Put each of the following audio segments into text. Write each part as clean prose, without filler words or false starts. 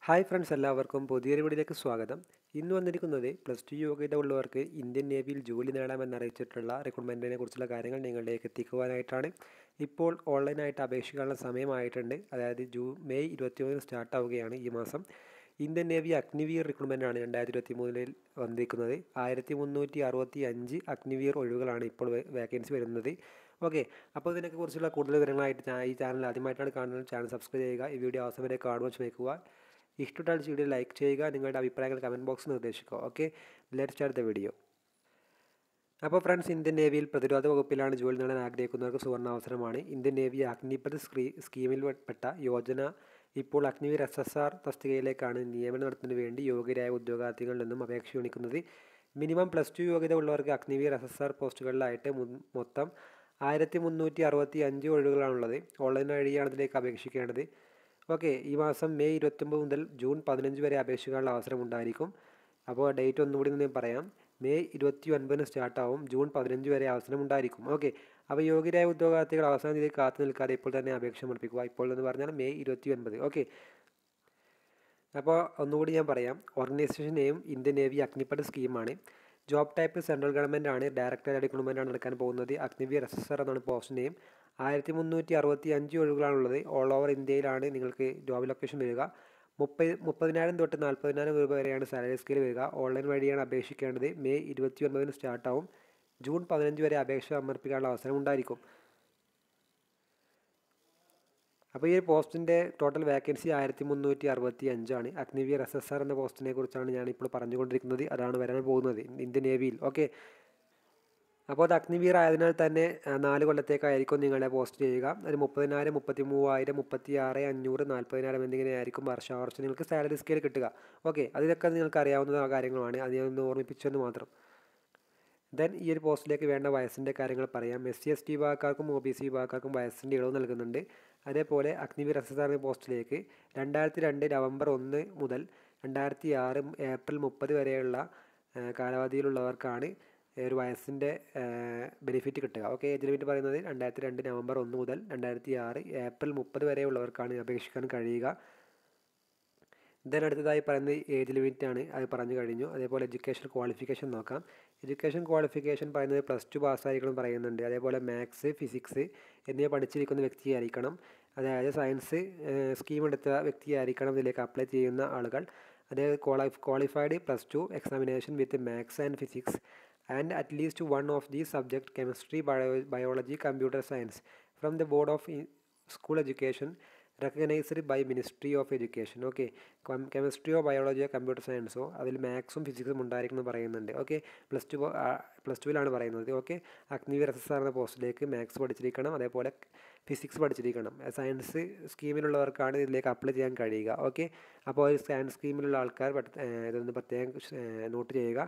Hi friends, എല്ലാവർക്കും പുതിയൊരു വീഡിയോയിലേക്ക് സ്വാഗതം. ഇന്ന് വന്നിരിക്കുന്നത് +2 യോഗ്യത ഉള്ളവർക്ക് ഇന്ത്യൻ നേവിയിൽ ജോലി നേടാമെന്നറിയിച്ചിട്ടുള്ള റിക്രൂട്ട്മെൻറ്റിനെ കുറിച്ചുള്ള കാര്യങ്ങൾ നിങ്ങളിലേക്ക് എത്തിക്കുവാനായിട്ടാണ്. ഇപ്പോൾ ഓൺലൈനായിട്ട് അപേക്ഷിക്കാനുള്ള സമയമായിട്ടുണ്ട്. അതായത് മെയ് 21 സ്റ്റാർട്ട് ആവുകയാണ് ഈ മാസം. ഇന്ത്യൻ നേവി അഗ്നിവീർ റിക്രൂട്ട്മെൻറ്റാണ് 2023 വന്നിരിക്കുന്നത്. 1365 അഗ്നിവീർ ഒഴിവുകളാണ് ഇപ്പോൾ വേക്കൻസി വരുന്നത്. ഓക്കെ, അപ്പോൾ ഇതിനെക്കുറിച്ചുള്ള കൂടുതൽ വിവരങ്ങളായിട്ട് ഈ ചാനൽ ആദ്യമായിട്ടാണ് കാണുന്നത്, ചാനൽ സബ്സ്ക്രൈബ് ചെയ്യുക. ഈ വീഡിയോ അവസാനം വരെ കാണുവാൻ ശ്രമിക്കുക. ഇഷ്ടപ്പെട്ടാൽ വീഡിയോ ലൈക്ക് ചെയ്യുക, നിങ്ങളുടെ അഭിപ്രായങ്ങൾ കമൻറ്റ് ബോക്സിൽ നിർദ്ദേശിക്കുക. Okay, let's start the video. അപ്പോൾ ഫ്രണ്ട്സ്, ഇന്ത്യൻ നേവിയിൽ പ്രതിരോധ വകുപ്പിലാണ് ജോലി നേടാൻ ആഗ്രഹിക്കുന്നവർക്ക് സുവർണാവസരമാണ്. ഇന്ത്യൻ നേവി അഗ്നിപത് സ്കീമിൽ പെട്ട യോജന ഇപ്പോൾ അഗ്നിവീർ SSR തസ്തികയിലേക്കാണ് നിയമനം നടത്തുന്നതിന് വേണ്ടി യോഗ്യരായ ഉദ്യോഗാർത്ഥികളിൽ നിന്നും അപേക്ഷ ക്ഷണിക്കുന്നത്. മിനിമം +2 യോഗ്യത ഉള്ളവർക്ക് അഗ്നിവീർ SSR പോസ്റ്റുകളിലായിട്ട് മൊത്തം 1365 ഒഴിവുകളാണുള്ളത്. ഓൺലൈൻ വഴിയാണ് ഇതിലേക്ക് അപേക്ഷിക്കേണ്ടത്. ഓക്കെ, ഈ മാസം മെയ് 29 മുതൽ ജൂൺ 15 വരെ അപേക്ഷിക്കാനുള്ള അവസരം ഉണ്ടായിരിക്കും. അപ്പോൾ ഡേറ്റ് ഒന്നുകൂടി ഞാൻ പറയാം. മെയ് 29 സ്റ്റാർട്ടാവും, ജൂൺ 15 വരെ അവസരം ഉണ്ടായിരിക്കും. ഓക്കെ, അപ്പോൾ യോഗ്യരായ ഉദ്യോഗാർത്ഥികൾ അവസാന തീയതി കാത്തു നിൽക്കാതെ ഇപ്പോൾ തന്നെ അപേക്ഷ സമർപ്പിക്കുക. ഇപ്പോൾ എന്ന് പറഞ്ഞാൽ മെയ് 29. ഓക്കെ, അപ്പോൾ ഒന്നുകൂടി ഞാൻ പറയാം. Organisation name Indian navy Agnipath സ്കീമാണ്. ജോബ് ടൈപ്പ് സെൻട്രൽ ഗവൺമെൻറ് ആണ്. ഡയറക്ടർ റിക്രൂട്ട്മെൻറ്റാണ് നടക്കാൻ പോകുന്നത്. അഗ്നിവീർ SSR എന്നാണ് പോസ്റ്റ് നെയിം. 1365 ഒഴിവുകളാണുള്ളത്. ഓൾ ഓവർ ഇന്ത്യയിലാണ് നിങ്ങൾക്ക് ജോബ് ലൊക്കേഷൻ വരിക. 30,000 തൊട്ട് 40,000 രൂപ വരെയാണ് സാലറി സ്കെയിൽ വരിക. ഓൺലൈൻ വഴിയാണ് അപേക്ഷിക്കേണ്ടത്. മെയ് 29 സ്റ്റാർട്ടാവും, ജൂൺ 15 വരെ അപേക്ഷ സമർപ്പിക്കാനുള്ള അവസരം ഉണ്ടായിരിക്കും. അപ്പോൾ ഈ പോസ്റ്റിൻ്റെ ടോട്ടൽ വേക്കൻസി 1365 ആണ്. അഗ്നിവീർ SSR എന്ന പോസ്റ്റിനെ കുറിച്ചാണ് ഞാനിപ്പോൾ പറഞ്ഞുകൊണ്ടിരിക്കുന്നത്. അതാണ് വരാൻ പോകുന്നത് ഇന്ത്യൻ നേവിയിൽ. ഓക്കെ, അപ്പോൾ അത് അഗ്നിവീർ ആയതിനാൽ തന്നെ 4 കൊല്ലത്തേക്കായിരിക്കും നിങ്ങളെ പോസ്റ്റ് ചെയ്യുക. ഒരു 30,000, 33,000, 36,500, 40,000 എന്നിങ്ങനെ ആയിരിക്കും വർഷം നിങ്ങൾക്ക് സാലറി സ്കെയിൽ കിട്ടുക. ഓക്കെ, അതിലൊക്കെ നിങ്ങൾക്ക് അറിയാവുന്ന കാര്യങ്ങളാണ്. അത് ഞാനൊന്ന് ഓർമ്മിപ്പിച്ചെന്ന് മാത്രം. ദെൻ ഈ ഒരു പോസ്റ്റിലേക്ക് വേണ്ട വയസ്സിൻ്റെ കാര്യങ്ങൾ പറയാം. SC/ST വിഭാഗക്കാർക്കും OBC വിഭാഗക്കാർക്കും വയസ്സിൻ്റെ ഇളവ് നൽകുന്നുണ്ട്. അതേപോലെ അഗ്നിവീർ SSR പോസ്റ്റിലേക്ക് 2002 നവംബർ 1 മുതൽ 2006 ഏപ്രിൽ 30 വരെയുള്ള കാലാവധിയിലുള്ളവർക്കാണ് ഒരു വയസ്സിൻ്റെ ബെനിഫിറ്റ് കിട്ടുക. ഓക്കെ, ഏജ് ലിമിറ്റ് പറയുന്നത് 2002 നവംബർ 1 മുതൽ 2006 ഏപ്രിൽ 30 വരെയുള്ളവർക്കാണ് അപേക്ഷിക്കാൻ കഴിയുക. അടുത്തതായി പറയുന്നത് ഏജ് ലിമിറ്റാണ്, അത് പറഞ്ഞു കഴിഞ്ഞു. അതേപോലെ എഡ്യൂക്കേഷൻ ക്വാളിഫിക്കേഷൻ നോക്കാം. എഡ്യൂക്കേഷൻ ക്വാളിഫിക്കേഷൻ പറയുന്നത് +2 പാസ്സായിരിക്കണം പറയുന്നുണ്ട്. അതേപോലെ മാത്സ്, ഫിസിക്സ് എന്നിവ പഠിച്ചിരിക്കുന്ന വ്യക്തിയായിരിക്കണം. അതായത് സയൻസ് സ്കീം എടുത്ത വ്യക്തിയായിരിക്കണം ഇതിലേക്ക് അപ്ലൈ ചെയ്യുന്ന ആളുകൾ. അതായത് qualified +2 examination with maths and physics and at least one of the subject chemistry, biology, computer science from the board of school education recognised by ministry of education. Okay, കെമിസ്ട്രിയോ ബയോളജിയോ computer സയൻസോ അതിൽ മാത്സും ഫിസിക്സും ഉണ്ടായിരിക്കണം പറയുന്നുണ്ട്. ഓക്കെ, +2 പറയുന്നത്. ഓക്കെ, അഗ്നിവീർ SSR എന്ന പോസ്റ്റിലേക്ക് മാത്സ് പഠിച്ചിരിക്കണം, അതേപോലെ ഫിസിക്സ് പഠിച്ചിരിക്കണം. സയൻസ് സ്കീമിലുള്ളവർക്കാണ് ഇതിലേക്ക് അപ്ലൈ ചെയ്യാൻ കഴിയുക. ഓക്കെ, അപ്പോൾ സയൻസ് സ്കീമിലുള്ള ആൾക്കാർ ഇതൊന്ന് പ്രത്യേകം നോട്ട് ചെയ്യുക.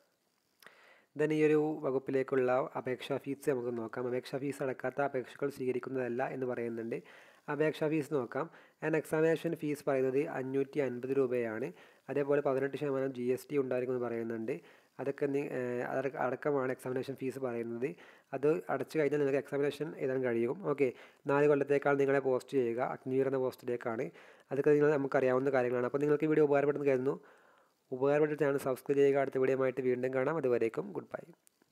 ഈ ഒരു വകുപ്പിലേക്കുള്ള അപേക്ഷാ ഫീസ് നമുക്ക് നോക്കാം. അപേക്ഷാ ഫീസ് അടക്കാത്ത അപേക്ഷകൾ സ്വീകരിക്കുന്നതല്ല എന്ന് പറയുന്നുണ്ട്. അപേക്ഷാ ഫീസ് നോക്കാം. എക്സാമിനേഷൻ ഫീസ് പറയുന്നത് 550 രൂപയാണ്. അതേപോലെ 18% GST ഉണ്ടായിരിക്കുമെന്ന് പറയുന്നുണ്ട്. അതൊക്കെ അടക്കമാണ് എക്സാമിനേഷൻ ഫീസ് പറയുന്നത്. അത് അടച്ചു കഴിഞ്ഞാൽ നിങ്ങൾക്ക് എക്സാമിനേഷൻ എഴുതാൻ കഴിയും. ഓക്കെ, 4 കൊല്ലത്തേക്കാൾ നിങ്ങളെ പോസ്റ്റ് ചെയ്യുക അഗ്നിവീർ എന്ന പോസ്റ്റിലേക്കാണ്. അതൊക്കെ നമുക്കറിയാവുന്ന കാര്യങ്ങളാണ്. അപ്പോൾ നിങ്ങൾക്ക് വീഡിയോ ഉപകാരപ്പെടുന്നു കരുതുന്നു. ഉപകാരപ്പെട്ട ചാനൽ സബ്സ്ക്രൈബ് ചെയ്യുക. അടുത്ത വീഡിയോ ആയിട്ട് വീണ്ടും കാണാം. അതുവരേക്കും ഗുഡ് ബൈ.